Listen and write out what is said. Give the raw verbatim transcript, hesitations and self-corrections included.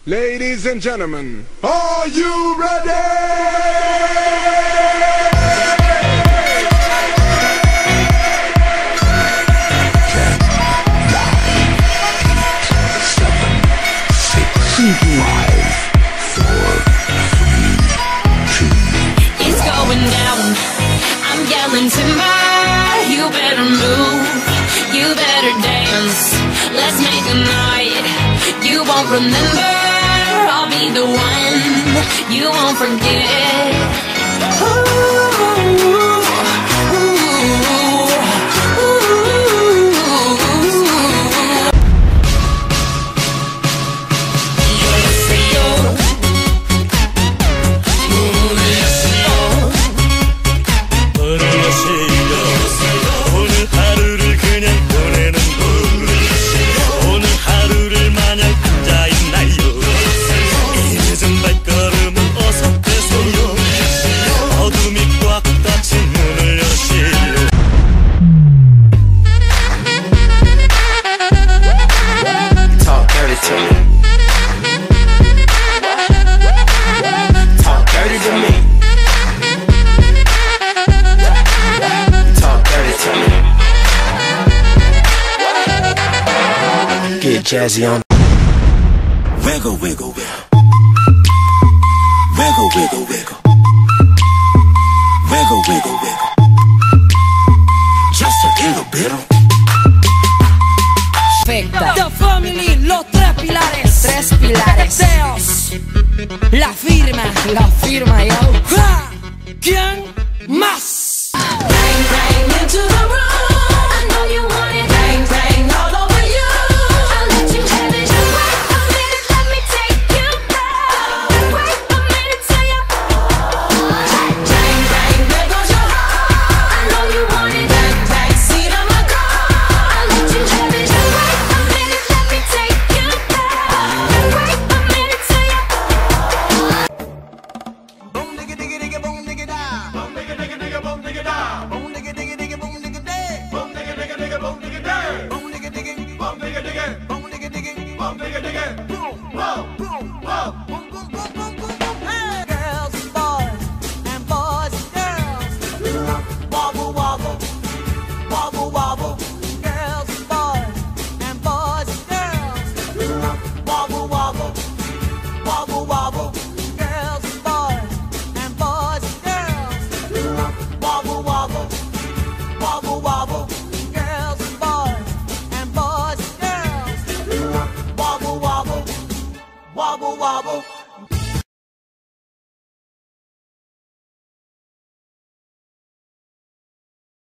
Ladies and gentlemen, are you ready? It's going down. I'm yelling timber. You better move. You better dance. Let's make a night you won't remember. I'll be the one you won't forget. Ooh, ooh, Jazzy on. Wiggle, wiggle, wiggle. Wiggle, wiggle, wiggle. Wiggle, wiggle, wiggle. Just a little bit of. Perfecta. The Family, los tres pilares. Tres pilares. Teos. La firma. La firma, yo. Ja. ¿Quién más? bang, bang into the room. I know you want it. Bang, bang all over. Wobble, wobble.